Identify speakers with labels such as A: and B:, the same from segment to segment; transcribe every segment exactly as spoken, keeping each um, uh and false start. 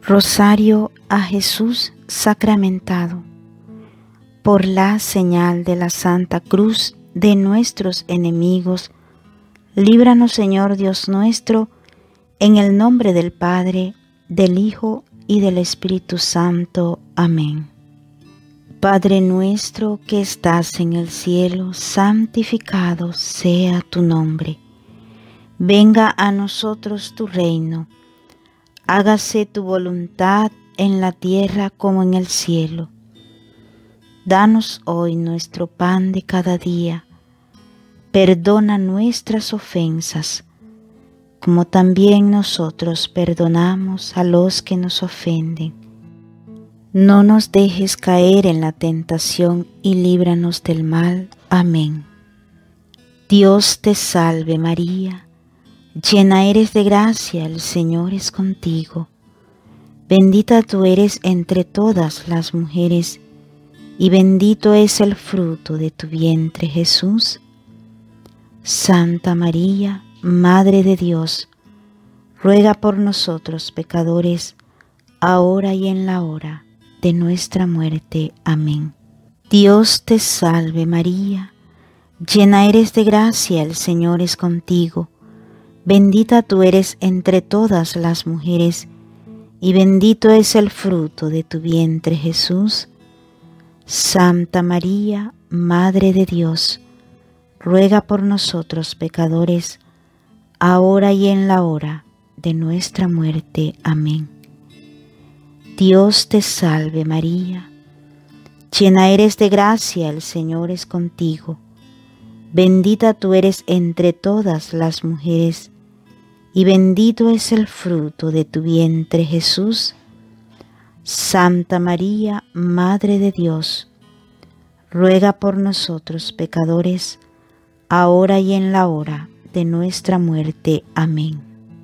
A: Rosario a Jesús sacramentado. Por la señal de la Santa Cruz de nuestros enemigos, líbranos, Señor Dios nuestro, en el nombre del Padre, del Hijo y del Espíritu Santo. Amén. Padre nuestro que estás en el cielo, santificado sea tu nombre. Venga a nosotros tu reino. Hágase tu voluntad en la tierra como en el cielo. Danos hoy nuestro pan de cada día. Perdona nuestras ofensas, como también nosotros perdonamos a los que nos ofenden. No nos dejes caer en la tentación y líbranos del mal. Amén. Dios te salve María, llena eres de gracia, el Señor es contigo. Bendita tú eres entre todas las mujeres, y bendito es el fruto de tu vientre, Jesús. Santa María, Madre de Dios, ruega por nosotros pecadores, ahora y en la hora de nuestra muerte. Amén. Dios te salve María, llena eres de gracia, el Señor es contigo. Bendita tú eres entre todas las mujeres, y bendito es el fruto de tu vientre, Jesús. Santa María, Madre de Dios, ruega por nosotros pecadores, ahora y en la hora de nuestra muerte. Amén. Dios te salve María, llena eres de gracia, el Señor es contigo. Bendita tú eres entre todas las mujeres, y bendito es el fruto de tu vientre, Jesús. Santa María, Madre de Dios, ruega por nosotros pecadores, ahora y en la hora de nuestra muerte. Amén.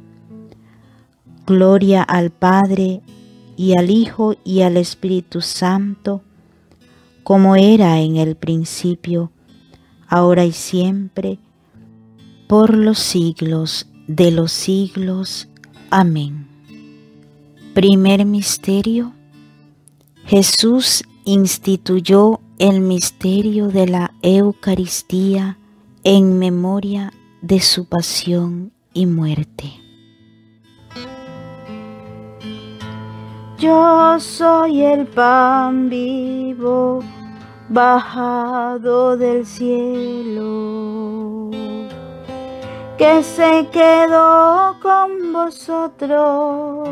A: Gloria al Padre, y al Hijo, y al Espíritu Santo, como era en el principio, ahora y siempre, por los siglos de los siglos. Amén. Primer misterio: Jesús instituyó el misterio de la Eucaristía en memoria de su pasión y muerte. Yo soy el pan vivo bajado del cielo, que se quedó con vosotros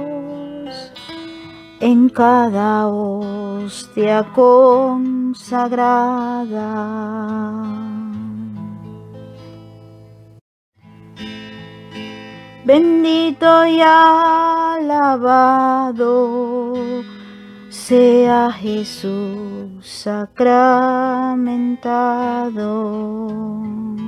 A: en cada hostia consagrada. Bendito y alabado sea Jesús sacramentado.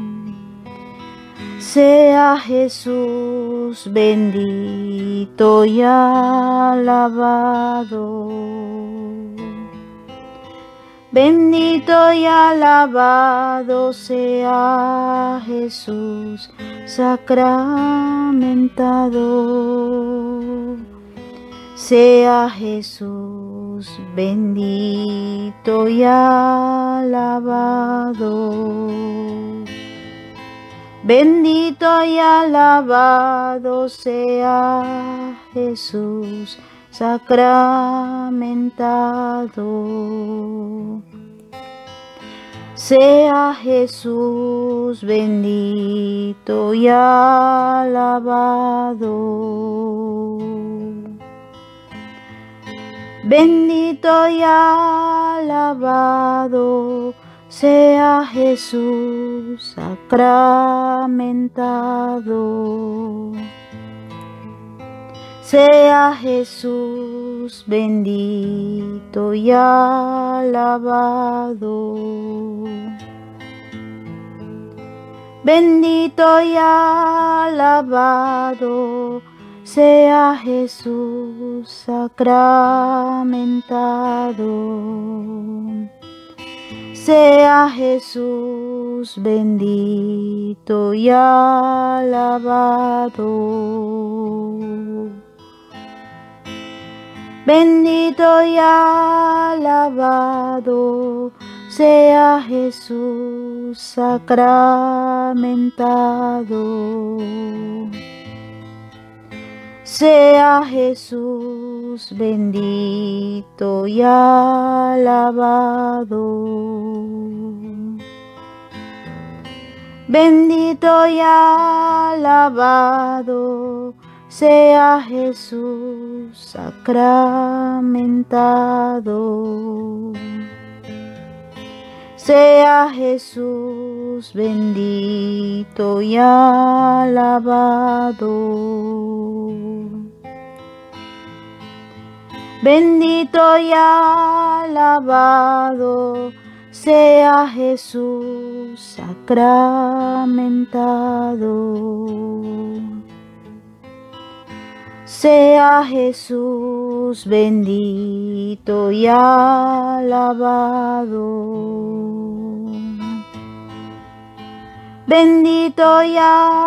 A: Sea Jesús bendito y alabado. Bendito y alabado sea Jesús sacramentado. Sea Jesús bendito y alabado. Bendito y alabado sea Jesús sacramentado. Sea Jesús bendito y alabado. Bendito y alabado sea Jesús sacramentado. Sea Jesús bendito y alabado. Bendito y alabado sea Jesús sacramentado. Sea Jesús bendito y alabado. Bendito y alabado sea Jesús sacramentado. Sea Jesús bendito y alabado. Bendito y alabado sea Jesús sacramentado. Sea Jesús bendito y alabado. Bendito y alabado sea Jesús sacramentado. Sea Jesús bendito y alabado. Bendito y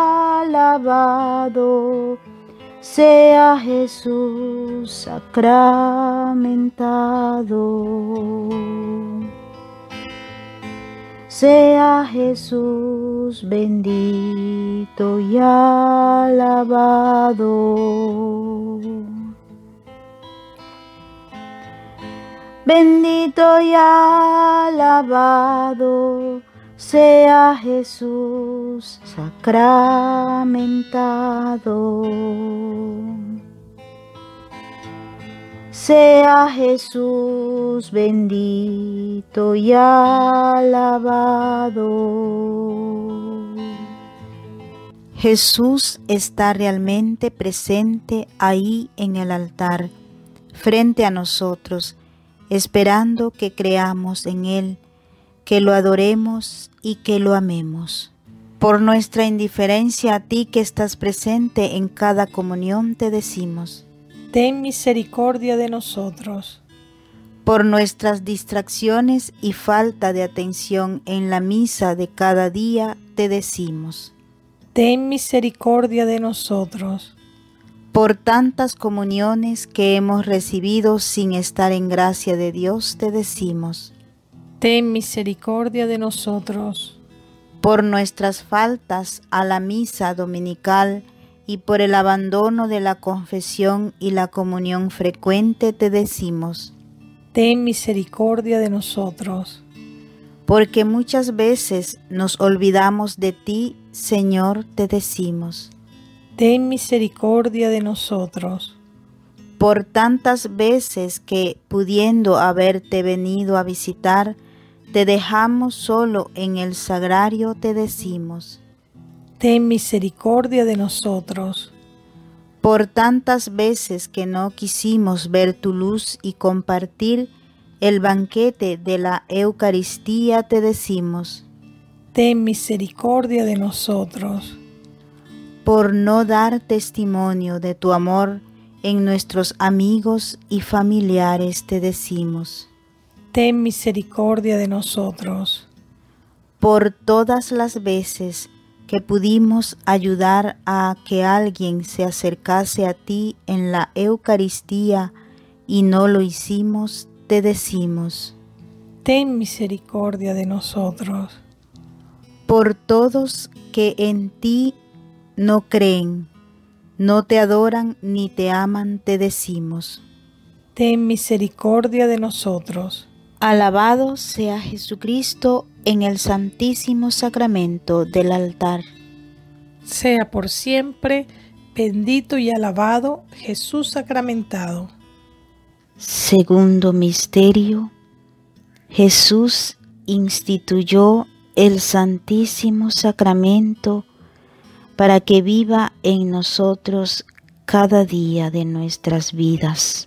A: alabado sea Jesús sacramentado. Sea Jesús bendito y alabado. Bendito y alabado sea Jesús sacramentado. Sea Jesús bendito y alabado. Jesús está realmente presente ahí en el altar, frente a nosotros, esperando que creamos en Él, que lo adoremos y que lo amemos. Por nuestra indiferencia a ti que estás presente en cada comunión te decimos:
B: ten misericordia de nosotros.
A: Por nuestras distracciones y falta de atención en la misa de cada día te decimos:
B: ten misericordia de nosotros.
A: Por tantas comuniones que hemos recibido sin estar en gracia de Dios te decimos:
B: ten misericordia de nosotros.
A: Por nuestras faltas a la misa dominical y por el abandono de la confesión y la comunión frecuente te decimos:
B: ten misericordia de nosotros.
A: Porque muchas veces nos olvidamos de ti, Señor, te decimos:
B: ten misericordia de nosotros.
A: Por tantas veces que, pudiendo haberte venido a visitar, te dejamos solo en el sagrario, te decimos:
B: ten misericordia de nosotros.
A: Por tantas veces que no quisimos ver tu luz y compartir el banquete de la Eucaristía, te decimos:
B: ten misericordia de nosotros.
A: Por no dar testimonio de tu amor en nuestros amigos y familiares, te decimos:
B: ten misericordia de nosotros.
A: Por todas las veces que pudimos ayudar a que alguien se acercase a ti en la Eucaristía y no lo hicimos, te decimos:
B: ten misericordia de nosotros.
A: Por todos que en ti no creen, no te adoran ni te aman, te decimos:
B: ten misericordia de nosotros.
A: Alabado sea Jesucristo en el Santísimo Sacramento del altar.
B: Sea por siempre bendito y alabado Jesús sacramentado.
A: Segundo misterio: Jesús instituyó el Santísimo Sacramento para que viva en nosotros cada día de nuestras vidas.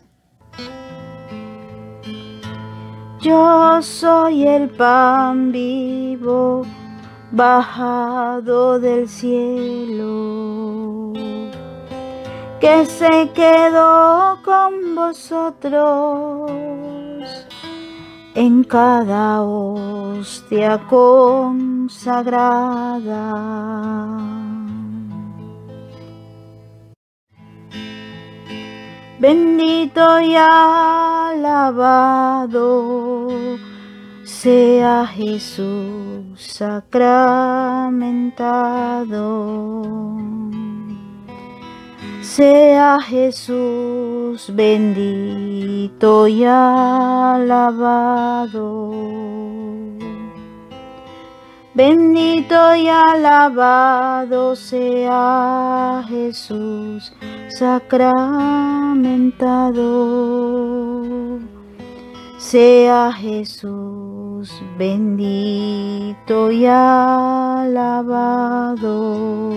A: Yo soy el pan vivo bajado del cielo, que se quedó con vosotros en cada hostia consagrada. bendito y alabado sea Jesús sacramentado. Sea Jesús bendito y alabado. Bendito y alabado sea Jesús sacramentado. Sea Jesús bendito y alabado.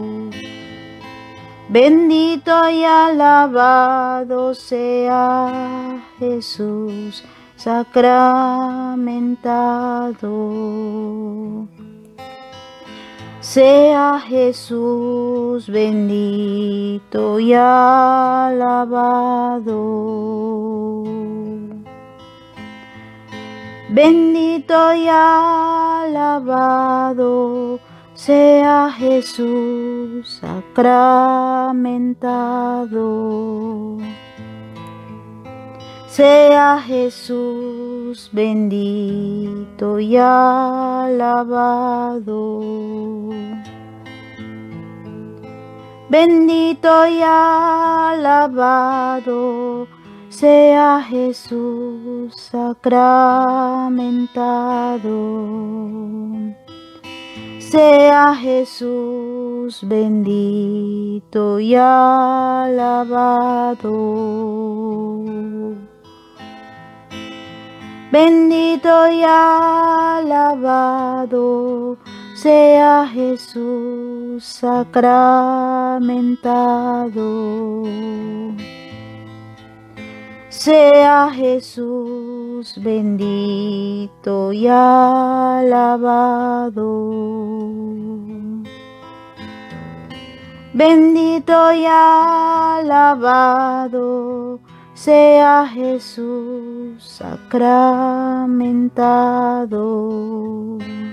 A: Bendito y alabado sea Jesús sacramentado. Sea Jesús bendito y alabado. Bendito y alabado sea Jesús sacramentado. Sea Jesús bendito y alabado. Bendito y alabado sea Jesús sacramentado. Sea Jesús bendito y alabado. Bendito y alabado sea Jesús sacramentado. Sea Jesús bendito y alabado. Bendito y alabado sea Jesús sacramentado.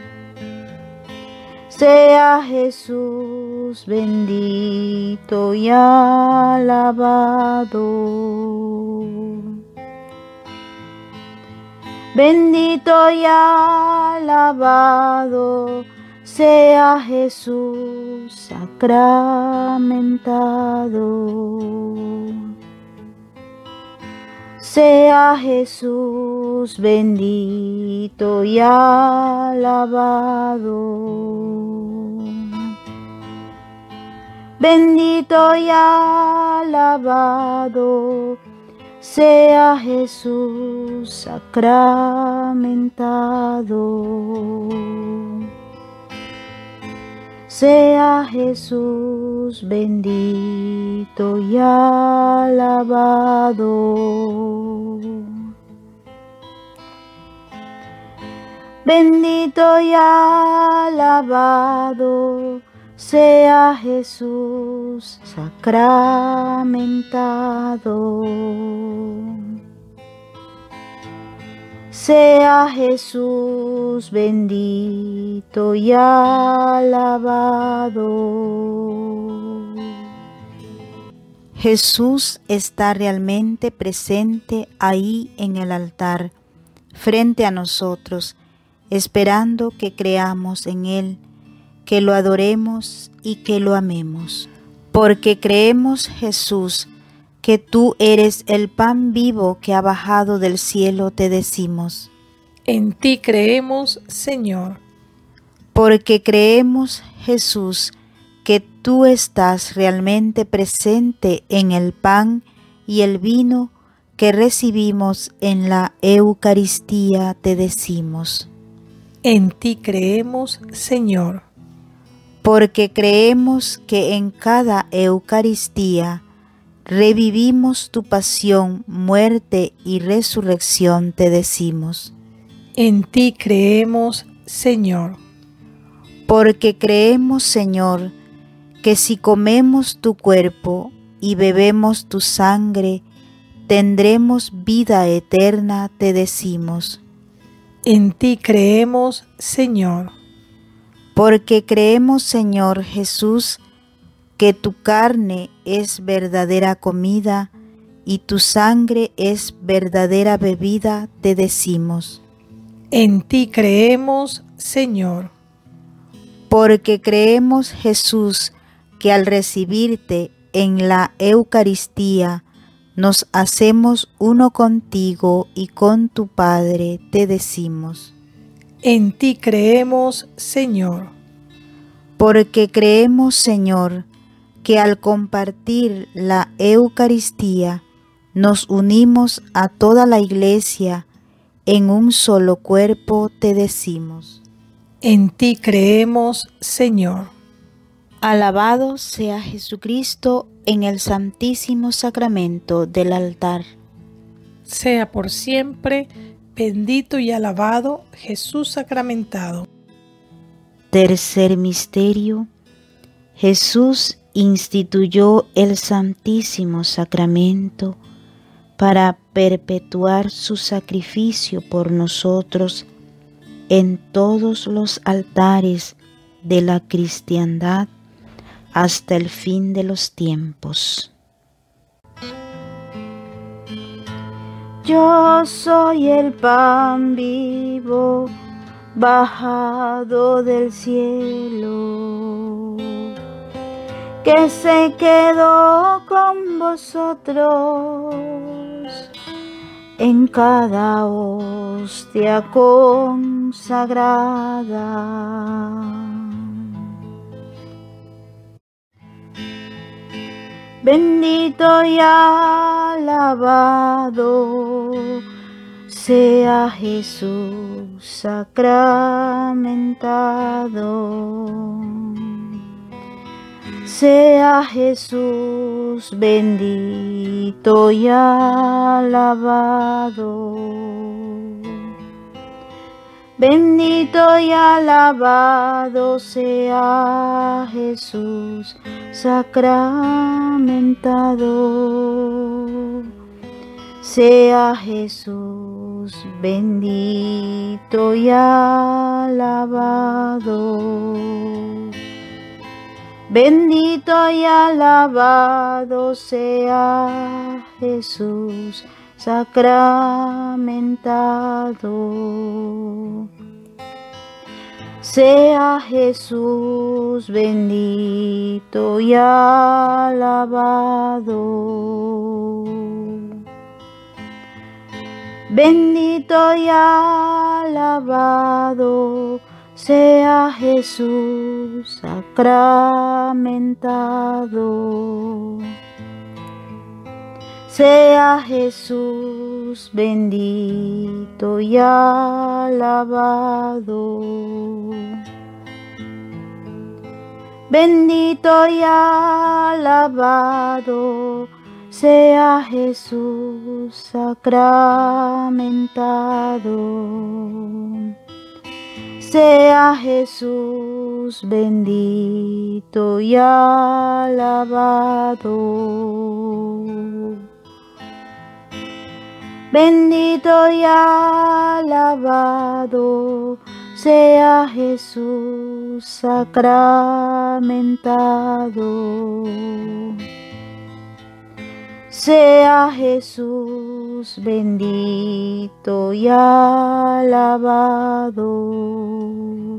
A: Sea Jesús bendito y alabado. Bendito y alabado sea Jesús sacramentado. Sea Jesús bendito y alabado. Bendito y alabado sea Jesús sacramentado. Sea Jesús bendito y alabado. Bendito y alabado sea Jesús sacramentado. Sea Jesús bendito y alabado. Jesús está realmente presente ahí en el altar, frente a nosotros, esperando que creamos en Él, que lo adoremos y que lo amemos. Porque creemos, Jesús, que tú eres el pan vivo que ha bajado del cielo, te decimos.
B: En ti creemos, Señor.
A: Porque creemos, Jesús, que tú estás realmente presente en el pan y el vino que recibimos en la Eucaristía, te decimos.
B: En ti creemos, Señor.
A: Porque creemos que en cada Eucaristía revivimos tu pasión, muerte y resurrección, te decimos.
B: En ti creemos, Señor.
A: Porque creemos, Señor, que si comemos tu cuerpo y bebemos tu sangre, tendremos vida eterna, te decimos.
B: En ti creemos, Señor.
A: Porque creemos, Señor Jesús, que tu carne es verdadera comida y tu sangre es verdadera bebida, te decimos.
B: En ti creemos, Señor.
A: Porque creemos, Jesús, que al recibirte en la Eucaristía nos hacemos uno contigo y con tu Padre, te decimos.
B: En ti creemos, Señor.
A: Porque creemos, Señor, que al compartir la Eucaristía nos unimos a toda la Iglesia en un solo cuerpo, te decimos.
B: En ti creemos, Señor.
A: Alabado sea Jesucristo en el Santísimo Sacramento del altar.
B: Sea por siempre bendito y alabado Jesús sacramentado.
A: Tercer misterio. Jesús instituyó el Santísimo Sacramento para perpetuar su sacrificio por nosotros en todos los altares de la cristiandad hasta el fin de los tiempos. Yo soy el pan vivo bajado del cielo, que se quedó con vosotros en cada hostia consagrada. Bendito y alabado sea Jesús sacramentado. Sea Jesús bendito y alabado. Bendito y alabado sea Jesús sacramentado. Sea Jesús bendito y alabado. Bendito y alabado sea Jesús sacramentado. Sea Jesús bendito y alabado. Bendito y alabado sea Jesús sacramentado. Sea Jesús bendito y alabado. Bendito y alabado sea Jesús sacramentado. Sea Jesús bendito y alabado. Bendito y alabado sea Jesús sacramentado. Sea Jesús bendito y alabado.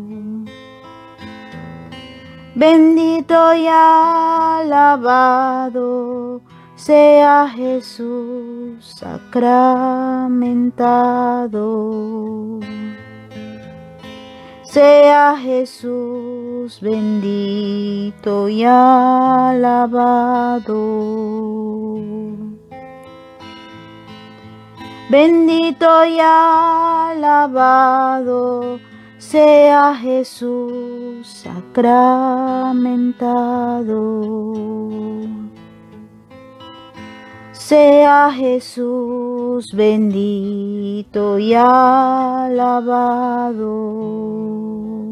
A: Bendito y alabado sea Jesús sacramentado. Sea Jesús bendito y alabado. Bendito y alabado sea Jesús sacramentado. Sea Jesús bendito y alabado.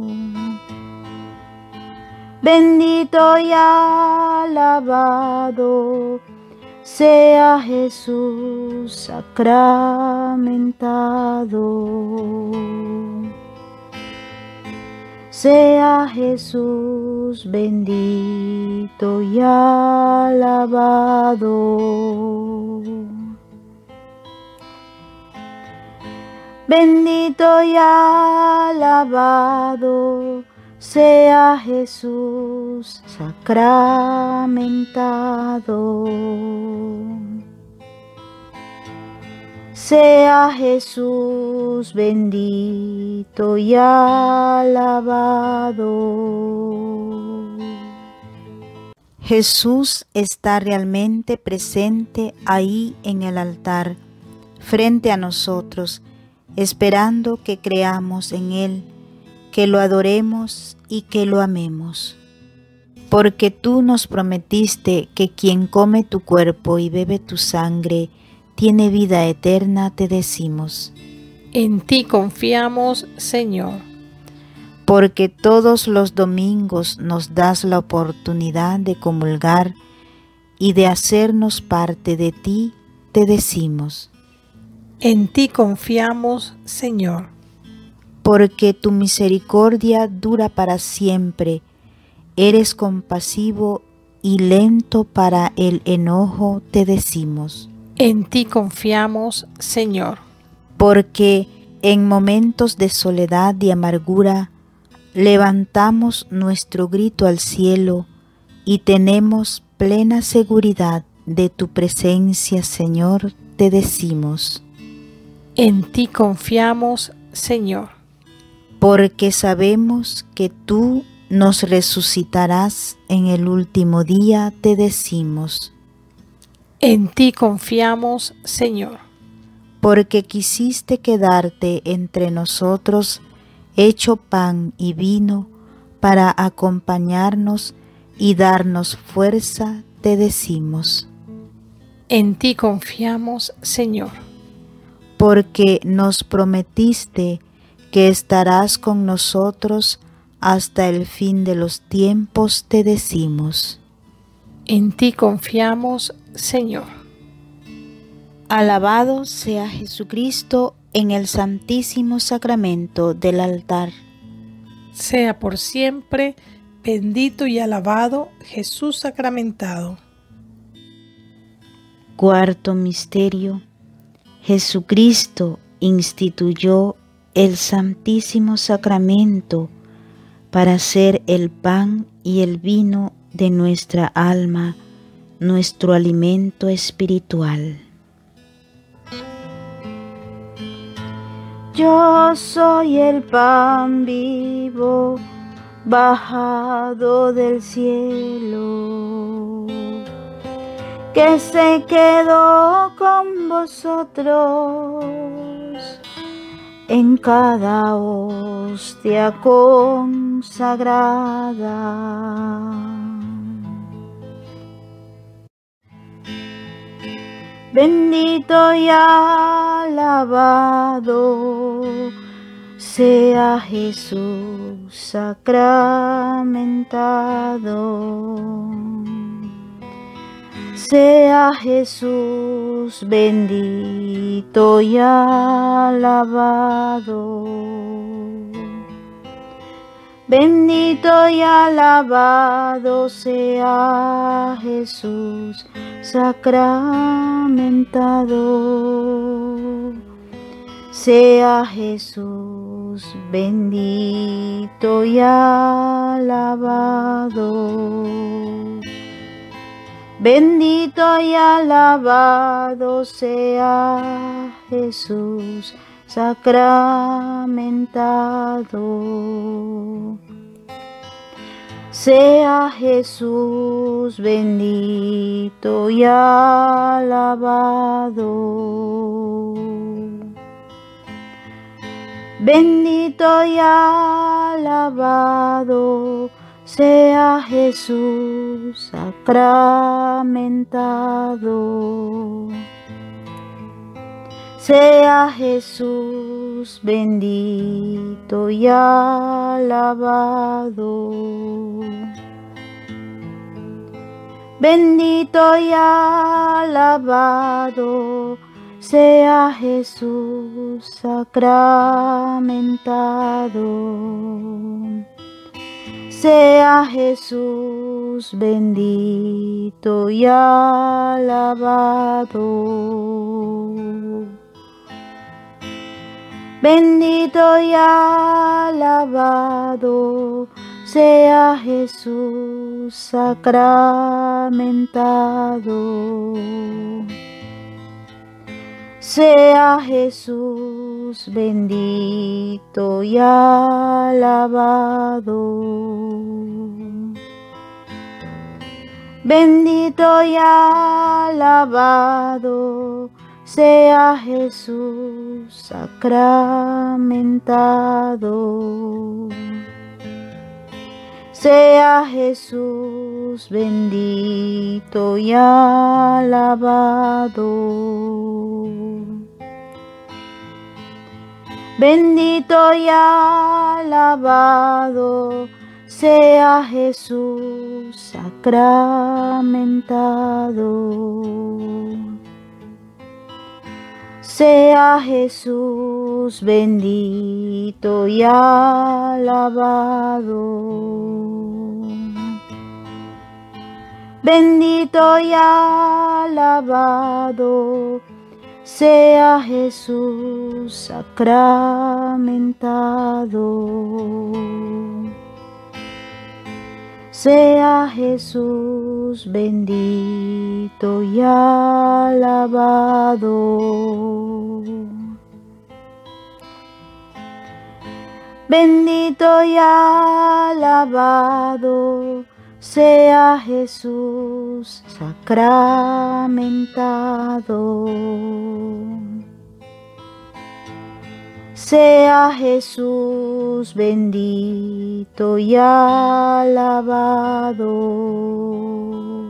A: Bendito y alabado sea Jesús sacramentado. sea Jesús bendito y alabado. Bendito y alabado sea Jesús sacramentado. Sea Jesús bendito y alabado. Jesús está realmente presente ahí en el altar, frente a nosotros, esperando que creamos en Él, que lo adoremos y que lo amemos. Porque tú nos prometiste que quien come tu cuerpo y bebe tu sangre tiene vida eterna, te decimos.
B: En ti confiamos, Señor.
A: Porque todos los domingos nos das la oportunidad de comulgar y de hacernos parte de ti, te decimos.
B: En ti confiamos, Señor.
A: Porque tu misericordia dura para siempre, eres compasivo y lento para el enojo, te decimos.
B: En ti confiamos, Señor.
A: Porque en momentos de soledad y amargura levantamos nuestro grito al cielo y tenemos plena seguridad de tu presencia, Señor, te decimos.
B: En ti confiamos, Señor.
A: Porque sabemos que tú nos resucitarás en el último día, te decimos.
B: En ti confiamos, Señor.
A: Porque quisiste quedarte entre nosotros, hecho pan y vino, para acompañarnos y darnos fuerza, te decimos.
B: En ti confiamos, Señor.
A: Porque nos prometiste que estarás con nosotros hasta el fin de los tiempos, te decimos.
B: En ti confiamos, Señor.
A: Alabado sea Jesucristo en el Santísimo Sacramento del altar.
B: Sea por siempre bendito y alabado Jesús sacramentado.
A: Cuarto misterio. Jesucristo instituyó el Santísimo Sacramento para ser el pan y el vino de nuestra alma, nuestro alimento espiritual. Yo soy el pan vivo bajado del cielo, que se quedó con vosotros en cada hostia consagrada. Bendito y alabado sea Jesús sacramentado. Sea Jesús bendito y alabado. Bendito y alabado sea Jesús sacramentado. Sea Jesús bendito y alabado. Bendito y alabado sea Jesús sacramentado. Sea Jesús bendito y alabado. Bendito y alabado sea Jesús sacramentado. Sea Jesús bendito y alabado. Bendito y alabado sea Jesús sacramentado. Sea Jesús bendito y alabado. Bendito y alabado sea Jesús sacramentado. Sea Jesús bendito y alabado. Bendito y alabado sea Jesús sacramentado. Sea Jesús bendito y alabado. Bendito y alabado sea Jesús sacramentado. Sea Jesús bendito y alabado. Bendito y alabado sea Jesús sacramentado. Sea Jesús bendito y alabado. Bendito y alabado sea Jesús sacramentado. Sea Jesús bendito y alabado.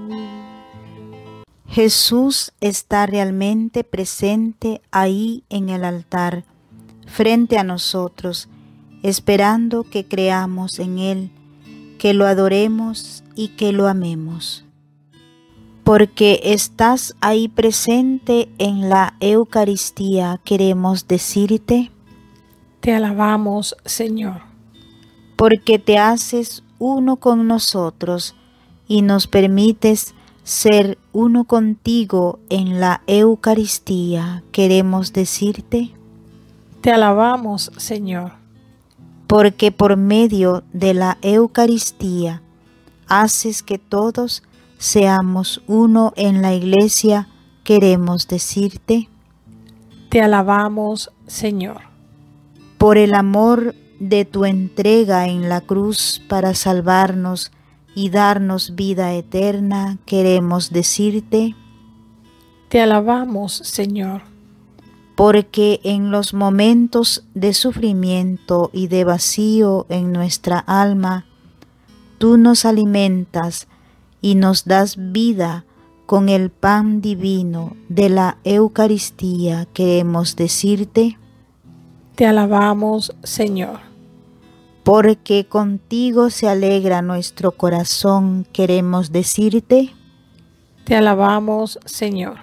A: Jesús está realmente presente ahí en el altar, frente a nosotros, esperando que creamos en Él, que lo adoremos y que lo amemos. Porque estás ahí presente en la Eucaristía, queremos decirte:
B: te alabamos, Señor.
A: Porque te haces uno con nosotros y nos permites ser uno contigo en la Eucaristía, queremos decirte:
B: te alabamos, Señor.
A: Porque por medio de la Eucaristía haces que todos seamos uno en la Iglesia, queremos decirte:
B: te alabamos, Señor.
A: Por el amor de tu entrega en la cruz para salvarnos y darnos vida eterna, queremos decirte:
B: te alabamos, Señor.
A: Porque en los momentos de sufrimiento y de vacío en nuestra alma, tú nos alimentas y nos das vida con el pan divino de la Eucaristía, queremos decirte:
B: te alabamos, Señor.
A: Porque contigo se alegra nuestro corazón, queremos decirte:
B: te alabamos, Señor.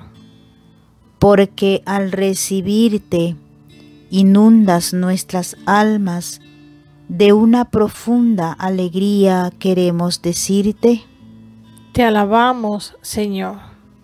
A: Porque al recibirte inundas nuestras almas de una profunda alegría, queremos decirte:
B: te alabamos, Señor.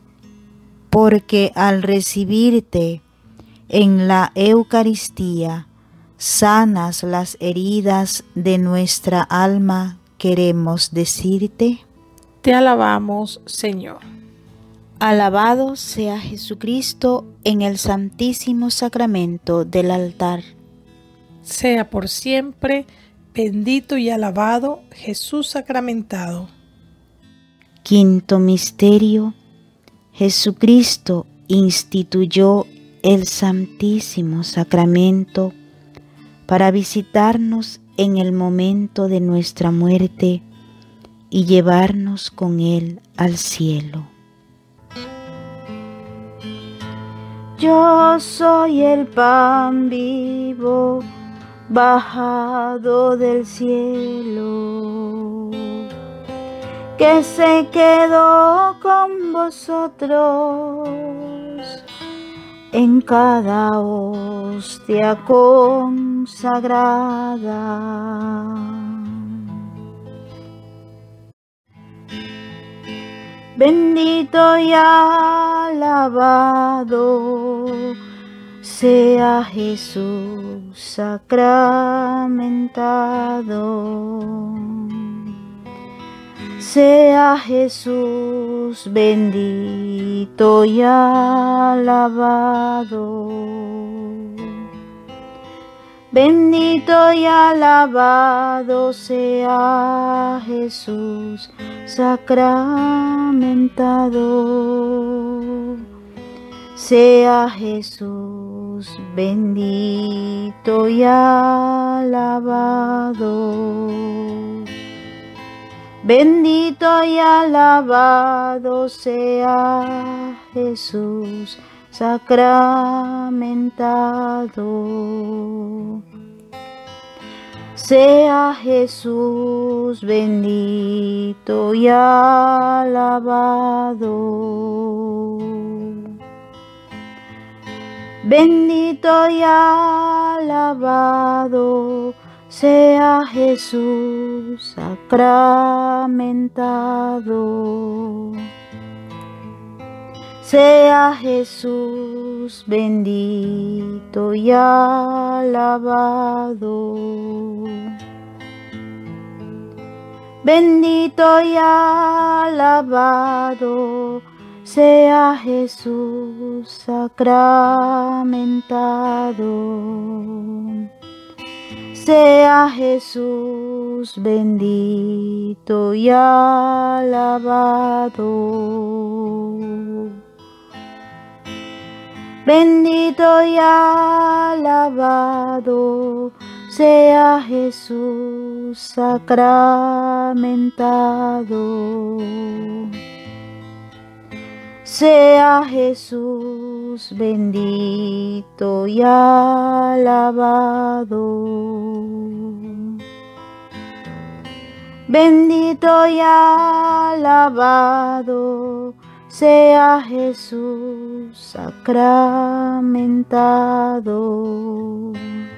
A: Porque al recibirte en la Eucaristía sanas las heridas de nuestra alma, queremos decirte:
B: te alabamos, Señor.
A: Alabado sea Jesucristo en el Santísimo Sacramento del altar.
B: Sea por siempre bendito y alabado Jesús sacramentado.
A: Quinto misterio: Jesucristo instituyó el Santísimo Sacramento para visitarnos en el momento de nuestra muerte y llevarnos con Él al cielo. Yo soy el pan vivo bajado del cielo, que se quedó con vosotros en cada hostia consagrada. Bendito y alabado sea Jesús sacramentado. Sea Jesús bendito y alabado. Bendito y alabado sea Jesús sacramentado. Sea Jesús bendito y alabado. Bendito y alabado sea Jesús sacramentado. Sea Jesús bendito y alabado. Bendito y alabado sea Jesús sacramentado. Sea Jesús bendito y alabado. Bendito y alabado sea Jesús sacramentado. Sea Jesús bendito y alabado. Bendito y alabado sea Jesús sacramentado. Sea Jesús bendito y alabado. Bendito y alabado sea Jesús sacramentado.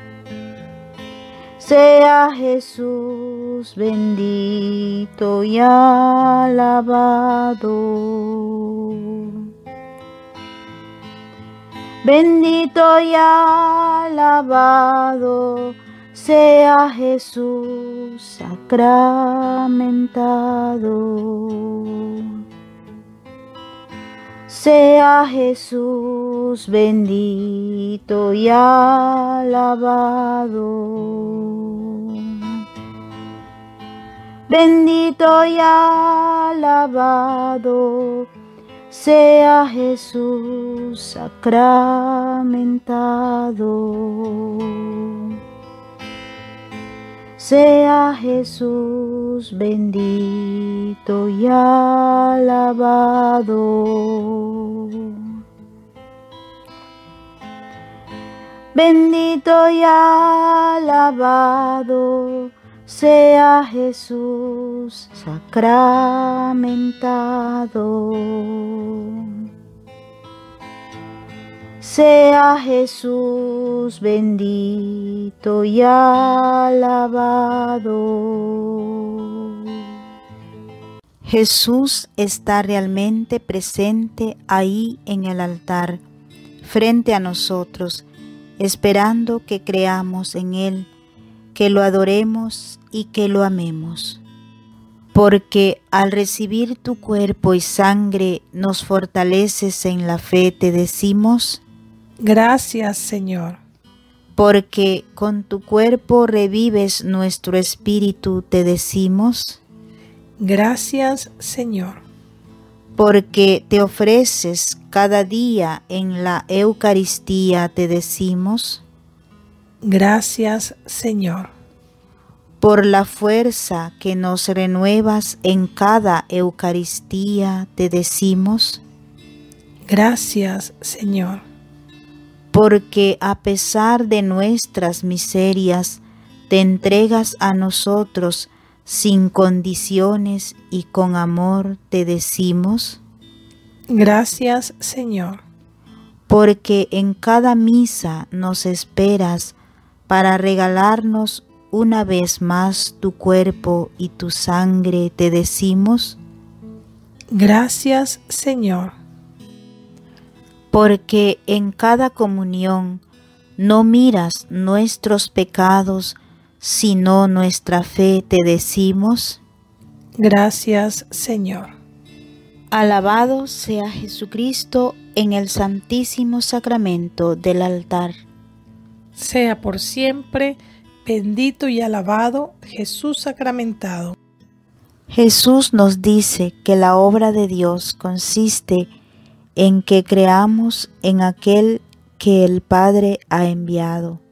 A: Sea Jesús bendito y alabado. Bendito y alabado sea Jesús sacramentado. Sea Jesús bendito y alabado. Bendito y alabado sea Jesús sacramentado. Sea Jesús bendito y alabado. Bendito y alabado sea Jesús sacramentado. Sea Jesús bendito y alabado. Jesús está realmente presente ahí en el altar, frente a nosotros, esperando que creamos en Él, que lo adoremos y que lo amemos. Porque al recibir tu cuerpo y sangre nos fortaleces en la fe, te decimos:
B: gracias, Señor.
A: Porque con tu cuerpo revives nuestro espíritu, te decimos:
B: gracias, Señor.
A: Porque te ofreces cada día en la Eucaristía, te decimos:
B: gracias, Señor.
A: Por la fuerza que nos renuevas en cada Eucaristía, te decimos:
B: gracias, Señor.
A: Porque a pesar de nuestras miserias, te entregas a nosotros sin condiciones y con amor, te decimos:
B: gracias, Señor.
A: Porque en cada misa nos esperas para regalarnos una vez más tu cuerpo y tu sangre, te decimos:
B: Gracias, Señor.
A: Porque en cada comunión no miras nuestros pecados, sino nuestra fe te decimos.
B: Gracias, Señor.
A: Alabado sea Jesucristo en el santísimo sacramento del altar.
B: Sea por siempre bendito y alabado Jesús sacramentado.
A: Jesús nos dice que la obra de Dios consiste en que creamos en aquel que el Padre ha enviado.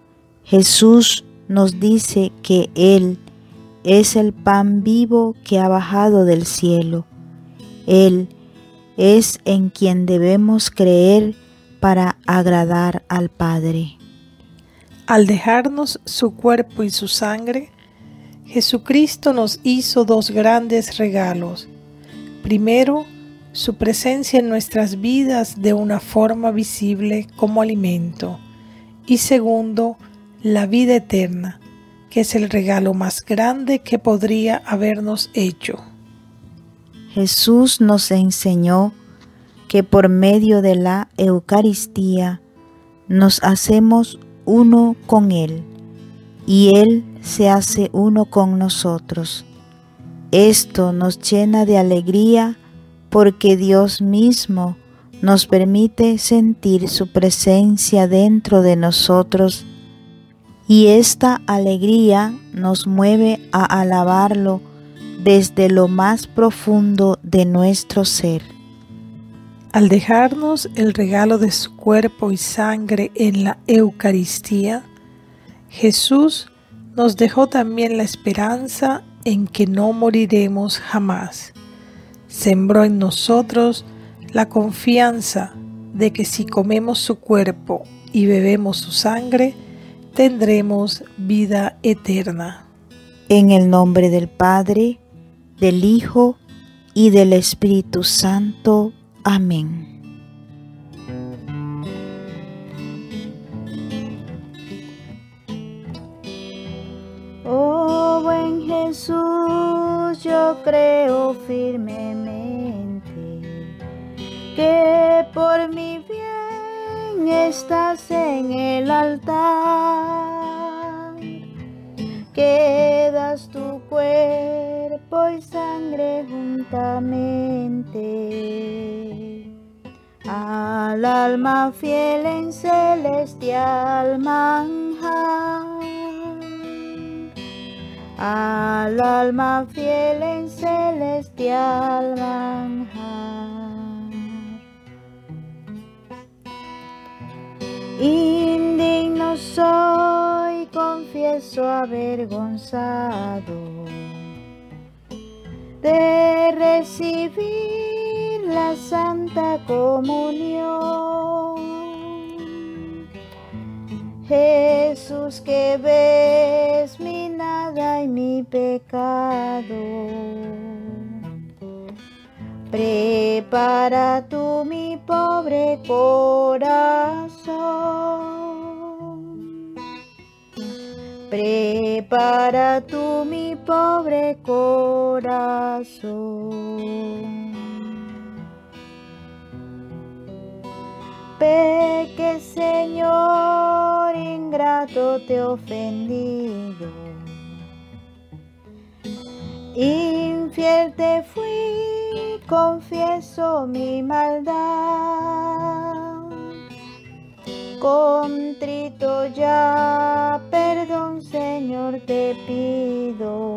A: Jesús nos dice que Él es el pan vivo que ha bajado del cielo. Él es en quien debemos creer para agradar al Padre.
B: Al dejarnos su cuerpo y su sangre, Jesucristo nos hizo dos grandes regalos. Primero, su presencia en nuestras vidas de una forma visible como alimento. Y segundo, la vida eterna, que es el regalo más grande que podría habernos hecho.
A: Jesús nos enseñó que por medio de la Eucaristía nos hacemos uno con Él y Él se hace uno con nosotros. Esto nos llena de alegría porque Dios mismo nos permite sentir su presencia dentro de nosotros y esta alegría nos mueve a alabarlo desde lo más profundo de nuestro ser.
B: Al dejarnos el regalo de su cuerpo y sangre en la Eucaristía, Jesús nos dejó también la esperanza en que no moriremos jamás. Sembró en nosotros la confianza de que si comemos su cuerpo y bebemos su sangre, tendremos vida eterna.
A: En el nombre del Padre, del Hijo y del Espíritu Santo. Amén. Oh buen Jesús, yo creo firmemente que por mi bien estás en el altar, que das tu cuerpo y sangre juntamente al alma fiel en celestial manjar, al alma fiel en celestial manjar. Indigno soy, confieso avergonzado de recibir la Santa Comunión. Jesús, que ves mi nada y mi pecado, prepara tú mi pobre corazón, prepara tú mi pobre corazón. Peque, Señor, ingrato te he ofendido, infiel te fui, confieso mi maldad, contrito ya, perdón, Señor, te pido.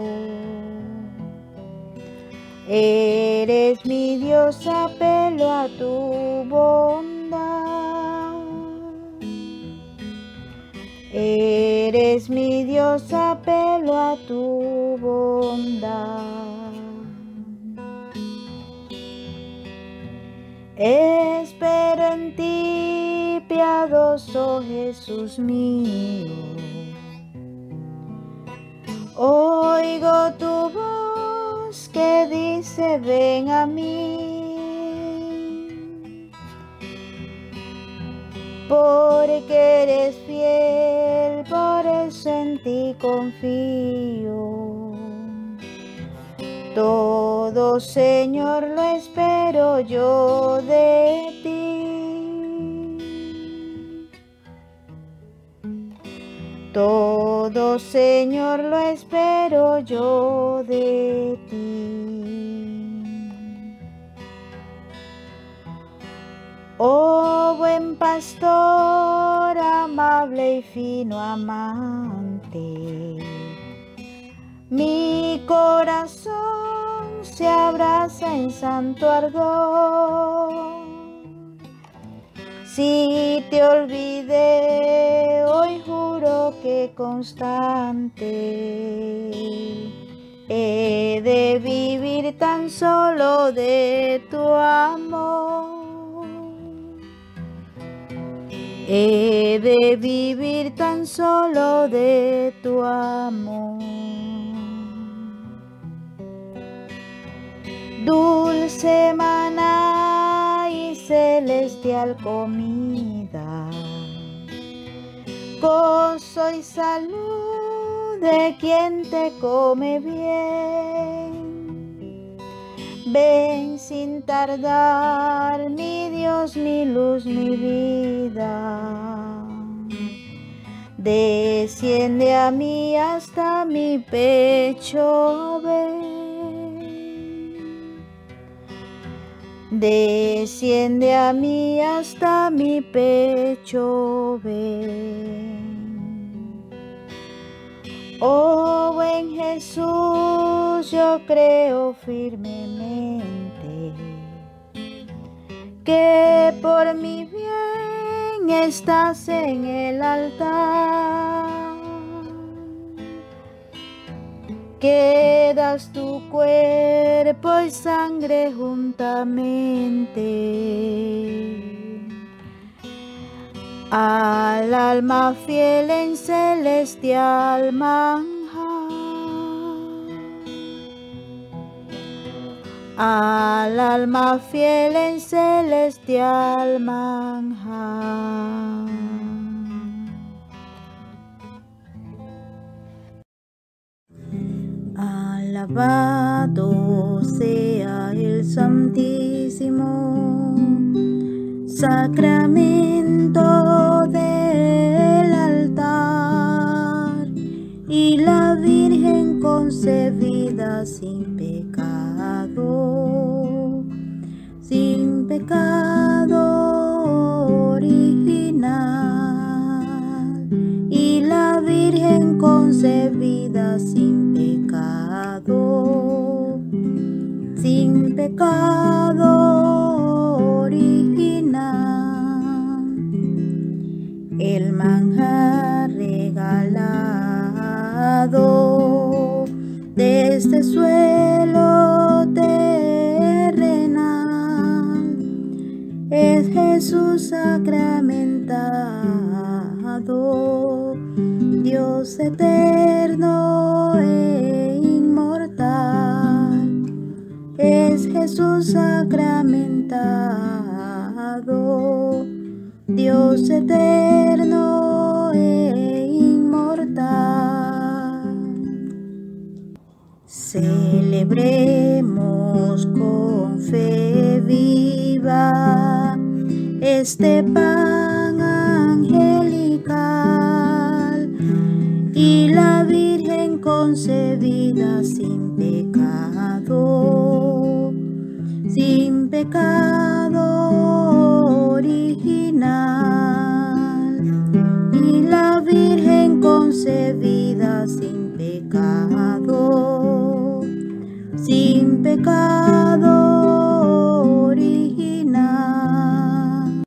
A: Eres mi Dios, apelo a tu bondad. Eres mi Dios, apelo a tu bondad. Espero en ti, piadoso Jesús mío. Oigo tu voz que dice ven a mí, porque eres fiel, por eso en ti confío. Todo Todo, Señor, lo espero yo de ti. Todo, Señor, lo espero yo de ti. Oh buen pastor, amable y fino amante, mi corazón se abraza en santo ardor. Si te olvidé, hoy juro que constante he de vivir tan solo de tu amor. He de vivir tan solo de tu amor. Dulce maná y celestial comida, gozo y salud de quien te come bien. Ven sin tardar, mi Dios, mi luz, mi vida. Desciende a mí hasta mi pecho, ven. Desciende a mí hasta mi pecho, ven. Oh buen Jesús, yo creo firmemente que por mi bien estás en el altar, que das tu cuerpo y sangre juntamente al alma fiel en celestial manjar, al alma fiel en celestial manjar. Alabado sea el Santísimo Sacramento del altar, y la Virgen concebida sin pecado, sin pecado original, y la Virgen concebida sin pecado, sin pecado original. El manjar regalado de este suelo terrenal es Jesús sacramentado, Dios eterno e inmortal. Es Jesús sacramentado, Dios eterno e inmortal. Celebremos con fe viva este pan angelical, y la Virgen concebida sin pecado, sin pecado original, y la Virgen concebida sin pecado, sin pecado original.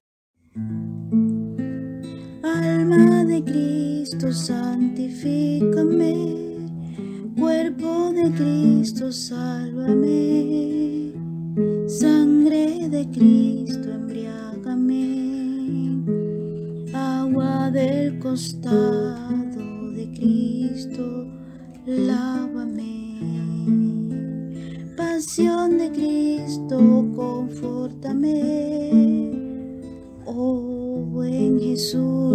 A: Alma de Cristo, santifícame. Cuerpo de Cristo, sálvame. Sangre de Cristo, embriágame. Agua del costado de Cristo, lávame. Pasión de Cristo, confórtame. Oh buen Jesús,